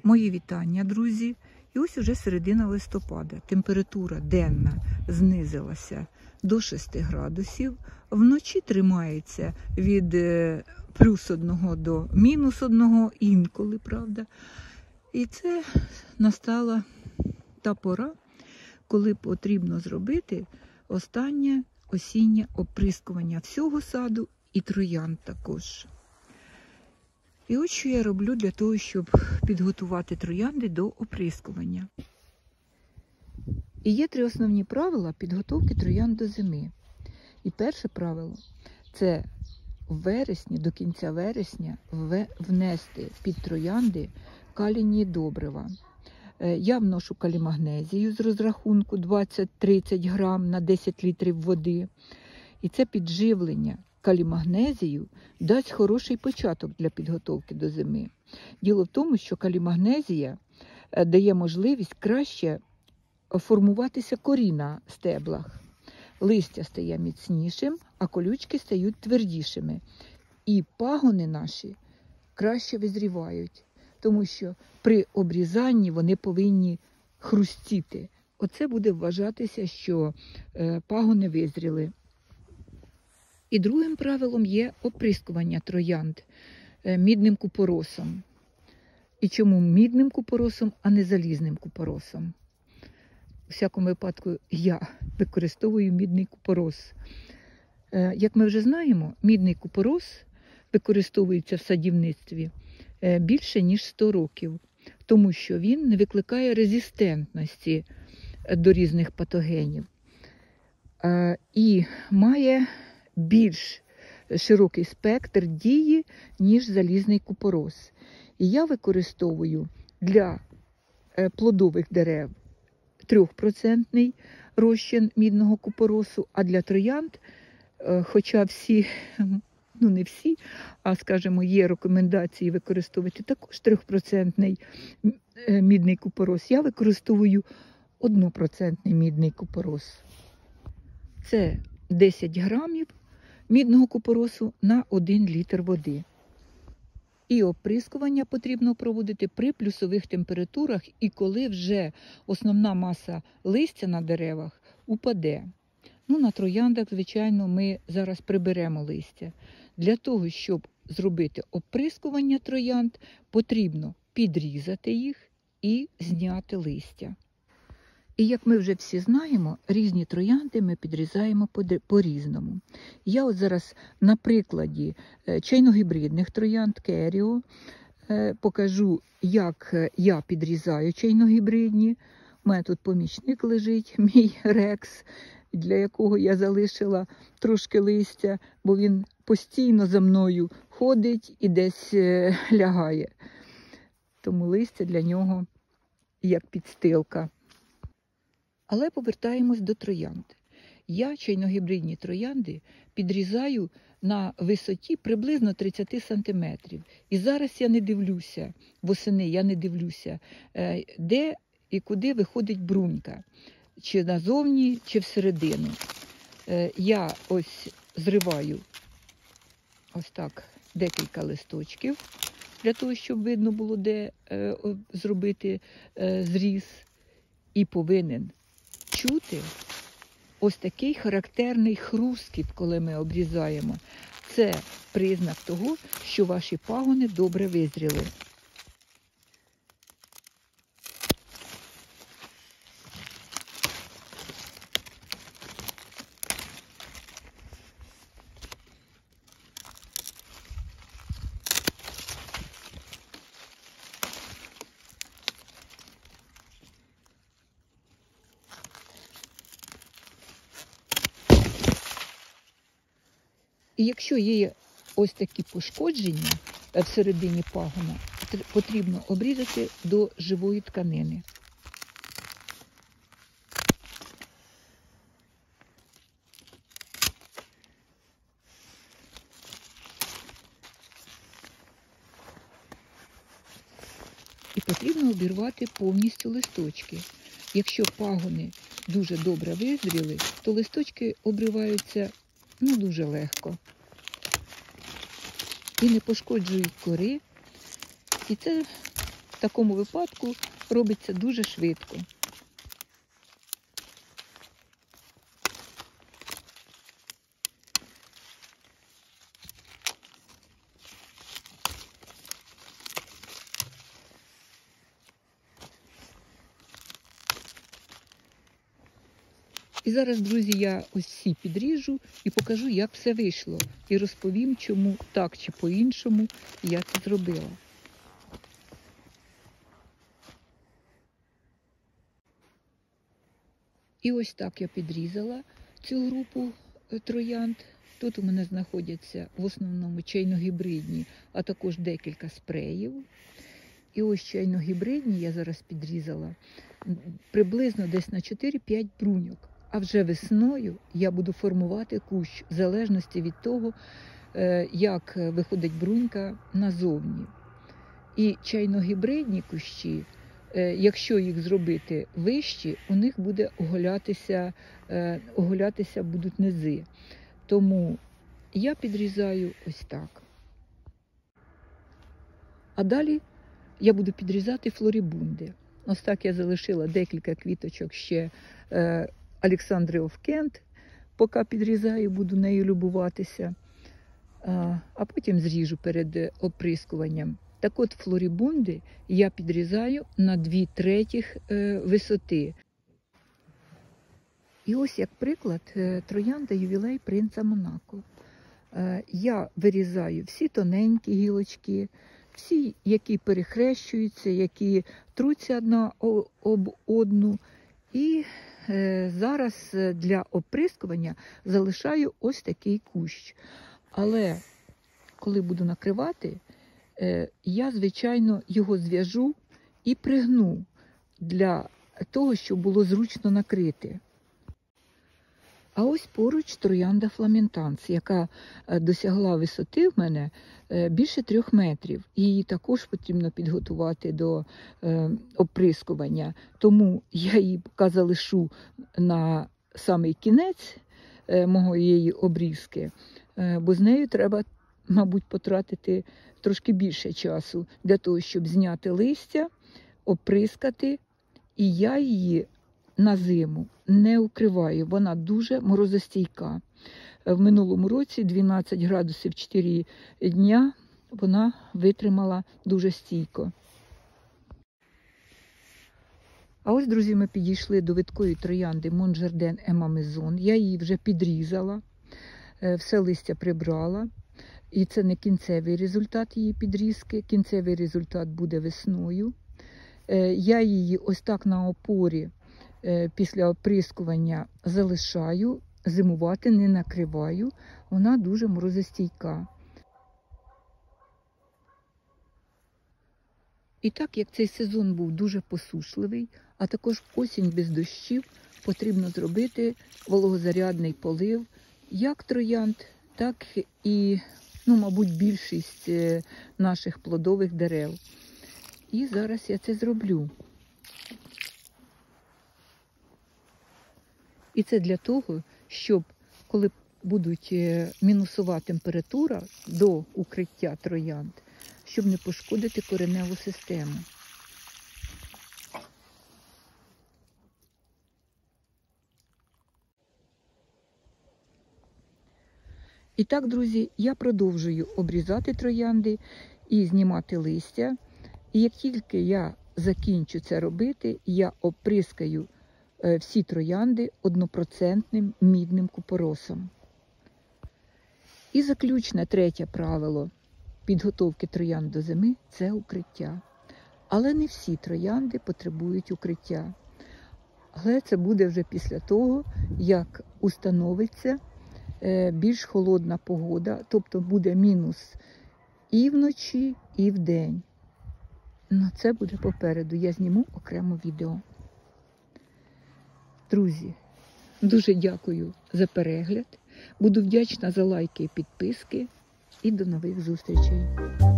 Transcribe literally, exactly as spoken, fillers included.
Мої вітання, друзі. І ось уже середина листопада. Температура денна знизилася до шести градусів. Вночі тримається від плюс одного до мінус одного, інколи, правда. І це настала та пора, коли потрібно зробити останнє осіннє оприскування всього саду і троянд також. І ось що я роблю для того, щоб підготувати троянди до оприскування. І є три основні правила підготовки троянд до зими. І перше правило – це в вересні, до кінця вересня внести під троянди калійні добрива. Я вношу калімагнезію з розрахунку двадцять-тридцять грам на десять літрів води. І це підживлення калімагнезію дасть хороший початок для підготовки до зими. Діло в тому, що калімагнезія дає можливість краще формуватися корі на стеблах. Листя стає міцнішим, а колючки стають твердішими. І пагони наші краще визрівають, тому що при обрізанні вони повинні хрустіти. Оце буде вважатися, що пагони визріли. І другим правилом є оприскування троянд мідним купоросом. І чому мідним купоросом, а не залізним купоросом? У всякому випадку я використовую мідний купорос. Як ми вже знаємо, мідний купорос використовується в садівництві більше, ніж сто років, тому що він не викликає резистентності до різних патогенів і має більш широкий спектр дії, ніж залізний купорос. І я використовую для плодових дерев трьохпроцентний розчин мідного купоросу, а для троянд, хоча всі, ну не всі, а, скажімо, є рекомендації використовувати також трьохпроцентний мідний купорос, я використовую однопроцентний мідний купорос. Це десять грамів мідного купоросу на один літр води. І оприскування потрібно проводити при плюсових температурах і коли вже основна маса листя на деревах упаде. Ну, на трояндах, звичайно, ми зараз приберемо листя. Для того, щоб зробити оприскування троянд, потрібно підрізати їх і зняти листя. І як ми вже всі знаємо, різні троянди ми підрізаємо по-різному. Я от зараз на прикладі чайногібридних троянд Керіо покажу, як я підрізаю чайногібридні. У мене тут помічник лежить, мій Рекс, для якого я залишила трошки листя, бо він постійно за мною ходить і десь лягає. Тому листя для нього як підстилка. Але повертаємось до троянд. Я чайногібридні троянди підрізаю на висоті приблизно тридцять сантиметрів. І зараз я не дивлюся, восени я не дивлюся, де і куди виходить брунька. Чи назовні, чи всередину. Я ось зриваю ось так декілька листочків, для того, щоб видно було, де зробити зріз. І повинен чути ось такий характерний хрускіт, коли ми обрізаємо. Це признак того, що ваші пагони добре визріли. І якщо є ось такі пошкодження всередині пагона, потрібно обрізати до живої тканини. І потрібно обірвати повністю листочки. Якщо пагони дуже добре визріли, то листочки обриваються ну, дуже легко. І не пошкоджують кори. І це в такому випадку робиться дуже швидко. І зараз, друзі, я ось всі підріжу і покажу, як все вийшло. І розповім, чому так чи по-іншому я це зробила. І ось так я підрізала цю групу троянд. Тут у мене знаходяться в основному чайно-гібридні, а також декілька спреїв. І ось чайно-гібридні я зараз підрізала приблизно десь на чотири-п'ять бруньок. А вже весною я буду формувати кущ в залежності від того, як виходить брунька назовні. І чайно-гібридні кущі, якщо їх зробити вищі, у них буде оголятися, оголятися будуть низи. Тому я підрізаю ось так. А далі я буду підрізати флорібунди. Ось так я залишила декілька квіточок ще Олександри оф Кент, поки підрізаю, буду нею любуватися, а потім зріжу перед оприскуванням. Так от флорібунди я підрізаю на дві третіх висоти. І ось як приклад троянда ювілей принца Монако. Я вирізаю всі тоненькі гілочки, всі, які перехрещуються, які труться одна об одну. І зараз для оприскування залишаю ось такий кущ. Але коли буду накривати, я, звичайно, його зв'яжу і пригну для того, щоб було зручно накрити. А ось поруч троянда фламентанс, яка досягла висоти в мене більше трьох метрів. Її також потрібно підготувати до оприскування. Тому я її поки залишу на самий кінець моєї обрізки, бо з нею треба, мабуть, потратити трошки більше часу для того, щоб зняти листя, оприскати, і я її на зиму не укриваю, вона дуже морозостійка. В минулому році дванадцять градусів чотири дня вона витримала дуже стійко. А ось, друзі, ми підійшли до видкої троянди Монжарден Емамезон. Я її вже підрізала, все листя прибрала. І це не кінцевий результат її підрізки, кінцевий результат буде весною. Я її ось так на опорі після оприскування залишаю, зимувати не накриваю, вона дуже морозостійка. І так як цей сезон був дуже посушливий, а також осінь без дощів, потрібно зробити вологозарядний полив як троянд, так і, ну, мабуть, більшість наших плодових дерев. І зараз я це зроблю. І це для того, щоб, коли будуть мінусова температура до укриття троянд, щоб не пошкодити кореневу систему. І так, друзі, я продовжую обрізати троянди і знімати листя. І як тільки я закінчу це робити, я оприскаю всі троянди однопроцентним мідним купоросом. І заключне третє правило підготовки троянд до зими – це укриття. Але не всі троянди потребують укриття. Але це буде вже після того, як установиться більш холодна погода, тобто буде мінус і вночі, і вдень. Ну, це буде попереду, я зніму окремо відео. Друзі, дуже дякую за перегляд. Буду вдячна за лайки і підписки. І до нових зустрічей.